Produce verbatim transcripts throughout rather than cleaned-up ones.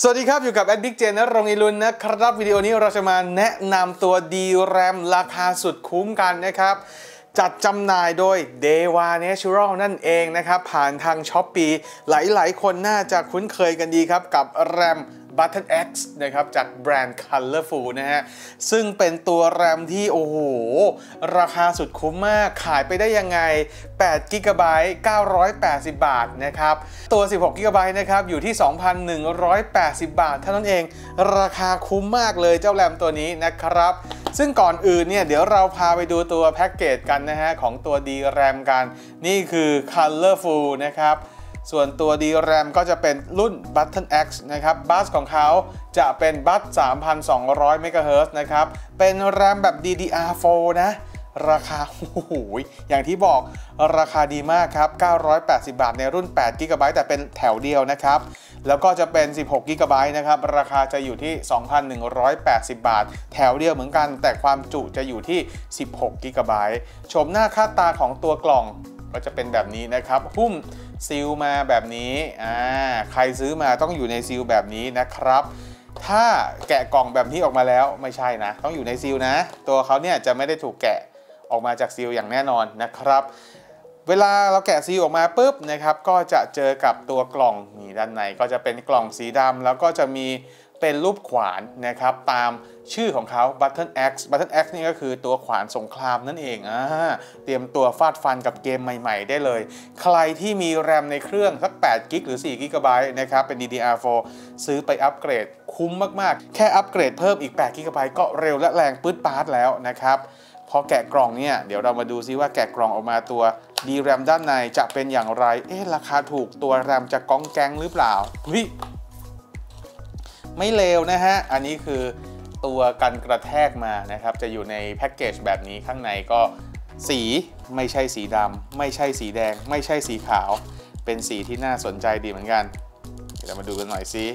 สวัสดีครับอยู่กับแอดบิ๊กเจนณรงค์อิรุณนะครับวิดีโอนี้เราจะมาแนะนำตัว ดี แรม ราคาสุดคุ้มกันนะครับจัดจำหน่ายโดย เดวา Natural นั่นเองนะครับผ่านทาง Shopee หลายๆคนน่าจะคุ้นเคยกันดีครับกับแรม บัตเทิล เอ็กซ์ นะครับจากแบรนด์ Colorful นะฮะซึ่งเป็นตัวแรมที่โอ้โหราคาสุดคุ้มมากขายไปได้ยังไงแปดกิกะไบต์เก้าร้อยแปดสิบบาทนะครับตัวสิบหกกิกะไบต์นะครับอยู่ที่ สองพันหนึ่งร้อยแปดสิบบาทเท่านั้นเองราคาคุ้มมากเลยเจ้าแรมตัวนี้นะครับซึ่งก่อนอื่นเนี่ยเดี๋ยวเราพาไปดูตัวแพ็กเกจกันนะฮะของตัว ดี แรม กันนี่คือ Colorful นะครับส่วนตัว ดี แรม ก็จะเป็นรุ่น บัตเทิล เอ็กซ์ นะครับบัสของเขาจะเป็นบัส สามพันสองร้อย เมกะเฮิรตซ์ นะครับเป็นแรมแบบ ดี ดี อาร์ โฟร์ นะราคาโอ้โหอย่างที่บอกราคาดีมากครับเก้าร้อยแปดสิบบาทในรุ่นแปดกิกะไบต์ แต่เป็นแถวเดียวนะครับแล้วก็จะเป็นสิบหกกิกะไบต์ นะครับราคาจะอยู่ที่ สองพันหนึ่งร้อยแปดสิบบาทแถวเดียวเหมือนกันแต่ความจุจะอยู่ที่สิบหกกิกะไบต์ชมหน้าค่าตาของตัวกล่องก็จะเป็นแบบนี้นะครับหุ้มซีลมาแบบนี้อ่าใครซื้อมาต้องอยู่ในซีลแบบนี้นะครับถ้าแกะกล่องแบบนี้ออกมาแล้วไม่ใช่นะต้องอยู่ในซีลนะตัวเขาเนี่ยจะไม่ได้ถูกแกะออกมาจากซีลอย่างแน่นอนนะครับเวลาเราแกะซีลออกมาปุ๊บนะครับก็จะเจอกับตัวกล่องนี่ด้านในก็จะเป็นกล่องสีดำแล้วก็จะมีเป็นรูปขวานนะครับตามชื่อของเขา บัตเทิล เอ็กซ์ บัตเทิล เอ็กซ์ นี่ก็คือตัวขวานสงครามนั่นเองอ่าเตรียมตัวฟาดฟันกับเกมใหม่ๆได้เลยใครที่มีแรมในเครื่องสักแปดกิกหรือสี่กิกะไบต์นะครับเป็น ดี ดี อาร์ โฟร์ ซื้อไปอัปเกรดคุ้มมากๆแค่อัปเกรดเพิ่มอีกแปดกิกะไบต์ก็เร็วและแรงปื๊ดป๊าดแล้วนะครับพอแกะกล่องเนี่ยเดี๋ยวเรามาดูซิว่าแกะกล่องออกมาตัว ดี แรม ด้านในจะเป็นอย่างไรเอ๊ะราคาถูกตัวแรมจะก้องแก๊งหรือเปล่าเฮ้ยไม่เลวนะฮะอันนี้คือตัวกันกระแทกมานะครับจะอยู่ในแพ็กเกจแบบนี้ข้างในก็สีไม่ใช่สีดำไม่ใช่สีแดงไม่ใช่สีขาวเป็นสีที่น่าสนใจดีเหมือนกันเดี๋ยวเรามาดูกันหน่อยซิ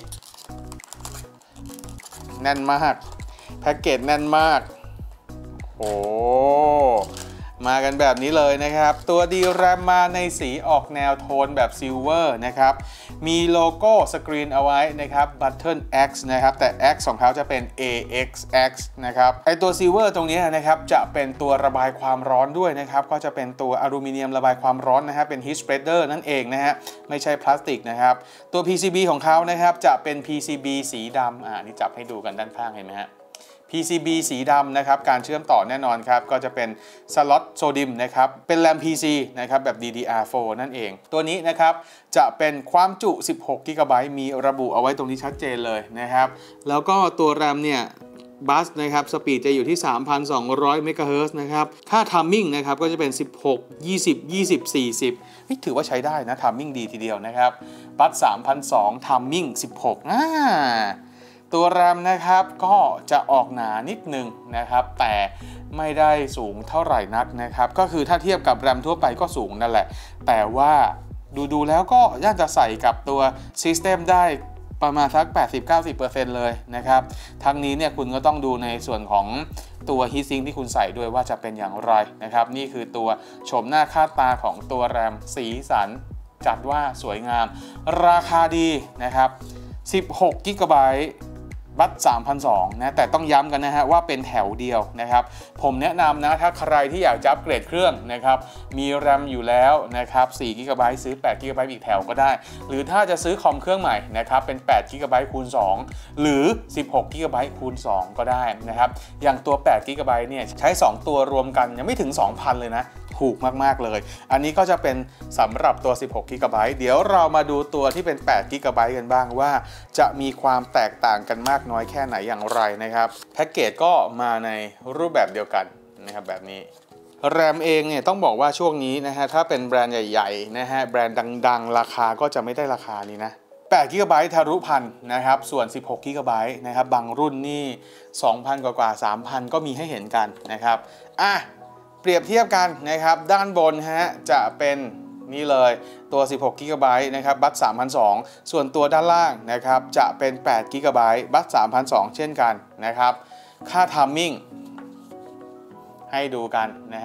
แน่นมากแพ็กเกจแน่นมากโอ้มากันแบบนี้เลยนะครับตัว ดี แรม มาในสีออกแนวโทนแบบซิลเวอร์นะครับมีโลโก้สกรีนเอาไว้นะครับ บัตเทิล เอ็กซ์ นะครับแต่ X ของเขาจะเป็น เอ เอ็กซ์ เอ็กซ์ นะครับไอตัวซิลเวอร์ตรงนี้นะครับจะเป็นตัวระบายความร้อนด้วยนะครับก็จะเป็นตัวอลูมิเนียมระบายความร้อนนะครับเป็น Heat Spreader นั่นเองนะฮะไม่ใช่พลาสติกนะครับตัว พี ซี บี ของเขานะครับจะเป็น พี ซี บี สีดำอ่านี่จับให้ดูกันด้านข้างเห็นไหมฮะพี ซี บี สีดำนะครับการเชื่อมต่อแน่นอนครับก็จะเป็นสล็อตโซดิมนะครับเป็นแรม พี ซี นะครับแบบ ดี ดี อาร์ โฟร์ นั่นเองตัวนี้นะครับจะเป็นความจุสิบหกกิกะไบต์มีระบุเอาไว้ตรงนี้ชัดเจนเลยนะครับแล้วก็ตัวแรมเนี่ยบัสนะครับสปีดจะอยู่ที่ สามพันสองร้อย เมกะเฮิรตซ์ นะครับค่าทัมมิ่งนะครับก็จะเป็นสิบหก ยี่สิบ ยี่สิบ สี่สิบนี่ถือว่าใช้ได้นะทัมมิ่งดีทีเดียวนะครับบัส สามพันสองร้อย ทัมมิ่งสิบหกอ่าตัวแรมนะครับก็จะออกหนานิดนึงนะครับแต่ไม่ได้สูงเท่าไหร่นักนะครับก็คือถ้าเทียบกับแรมทั่วไปก็สูงนั่นแหละแต่ว่าดูๆแล้วก็ย่าจะใส่กับตัว System ได้ประมาณสัก แปดสิบถึงเก้าสิบเปอร์เซ็นต์ เลยนะครับทั้งนี้เนี่ยคุณก็ต้องดูในส่วนของตัว Heat Sink ที่คุณใส่ด้วยว่าจะเป็นอย่างไรนะครับนี่คือตัวชมหน้าค่าตาของตัวแรมสีสันจัดว่าสวยงามราคาดีนะครับสิบหกกิกะไบต์บัต สามพันสองร้อย นะแต่ต้องย้ำกันนะฮะว่าเป็นแถวเดียวนะครับผมแนะนำนะถ้าใครที่อยากจะอัปเกรดเครื่องนะครับมีแรมอยู่แล้วนะครับสี่กิกะไบต์ซื้อแปดกิกะไบต์อีกแถวก็ได้หรือถ้าจะซื้อคอมเครื่องใหม่นะครับเป็นแปดกิกะไบต์คูณสองหรือสิบหกกิกะไบต์คูณสองก็ได้นะครับอย่างตัวแปดกิกะไบต์เนี่ยใช้สองตัวรวมกันยังไม่ถึง สองพัน เลยนะถูกมากๆเลยอันนี้ก็จะเป็นสำหรับตัวสิบหกกิกะไบต์เดี๋ยวเรามาดูตัวที่เป็นแปดกิกะไบต์กันบ้างว่าจะมีความแตกต่างกันมากน้อยแค่ไหนอย่างไรนะครับแพ็กเกจก็มาในรูปแบบเดียวกันนะครับแบบนี้แรมเองเนี่ยต้องบอกว่าช่วงนี้นะฮะถ้าเป็นแบรนด์ใหญ่ๆนะฮะแบรนด์ดังๆราคาก็จะไม่ได้ราคานี้นะแปดกิกะไบต์ทะลุพันนะครับส่วนสิบหกกิกะไบต์นะครับบางรุ่นนี่ สองพัน กว่าๆ สามพัน ก็มีให้เห็นกันนะครับอ่ะเปรียบเทียบกันนะครับด้านบนฮะจะเป็นนี่เลยตัวสิบหกกิกะไบต์นะครับบัต สามพันสองร้อย ส่วนตัวด้านล่างนะครับจะเป็นแปดกิกะไบต์บัต สามพันสองร้อย เช่นกันนะครับค่าทัมมิ่งให้ดูกันนะครับ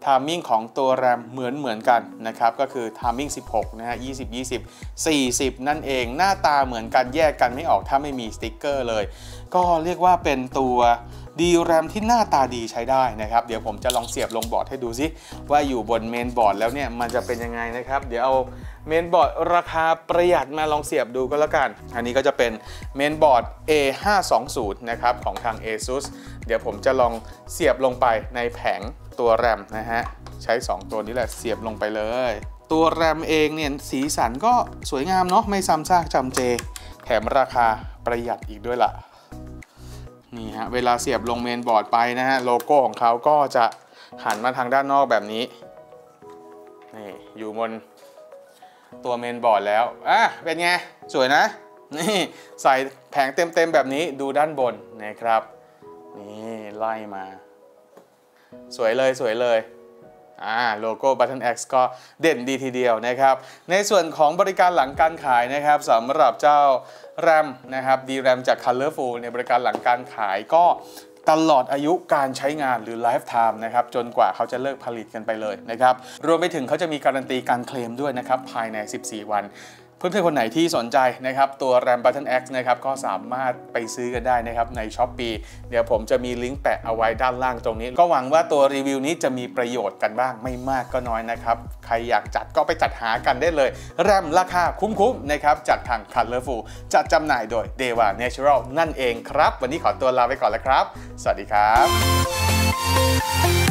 ทามมิ่งของตัวแรมเหมือนเหมือนกันนะครับก็คือทามมิ่งสิบหกนะฮะยี่สิบ ยี่สิบ สี่สิบนั่นเองหน้าตาเหมือนกันแยกกันไม่ออกถ้าไม่มีสติ๊กเกอร์เลยก็เรียกว่าเป็นตัวดีแรมที่หน้าตาดีใช้ได้นะครับเดี๋ยวผมจะลองเสียบลงบอร์ดให้ดูซิว่าอยู่บนเมนบอร์ดแล้วเนี่ยมันจะเป็นยังไงนะครับเดี๋ยวเอาเมนบอร์ดราคาประหยัดมาลองเสียบดูก็แล้วกันอันนี้ก็จะเป็นเมนบอร์ด เอ ห้าสองศูนย์ นะครับของทาง ASUS เดี๋ยวผมจะลองเสียบลงไปในแผงตัวแรมนะฮะใช้สองตัวนี้แหละเสียบลงไปเลยตัวแรมเองเนี่ยสีสันก็สวยงามเนาะไม่ซ้ำซากจำเจแถมราคาประหยัดอีกด้วยล่ะนี่ฮะเวลาเสียบลงเมนบอร์ดไปนะฮะโลโก้ของเขาก็จะหันมาทางด้านนอกแบบนี้นี่อยู่บนตัวเมนบอร์ดแล้วอ่ะเป็นไงสวยนะนี่ใส่แผงเต็มๆแบบนี้ดูด้านบนนะครับนี่ไล่มาสวยเลยสวยเลยอ่าโลโก้ Button X ก็เด่นดีทีเดียวนะครับในส่วนของบริการหลังการขายนะครับสำหรับเจ้า แรม นะครับ ดี แรม จาก Colorful ในบริการหลังการขายก็ตลอดอายุการใช้งานหรือ Lifetime นะครับจนกว่าเขาจะเลิกผลิตกันไปเลยนะครับรวมไปถึงเขาจะมีการันตีการเคลมด้วยนะครับภายในสิบสี่วันเพื่อนๆคนไหนที่สนใจนะครับตัว แรม Button X นะครับก็สามารถไปซื้อกันได้นะครับใน Shopee เดี๋ยวผมจะมีลิงก์แปะเอาไว้ด้านล่างตรงนี้ก็หวังว่าตัวรีวิวนี้จะมีประโยชน์กันบ้างไม่มากก็น้อยนะครับใครอยากจัดก็ไปจัดหากันได้เลยแรมราคาคุ้มๆนะครับจากทาง Colorful จัดจำหน่ายโดย Deva Natural นั่นเองครับวันนี้ขอตัวลาไปก่อนแล้วครับสวัสดีครับ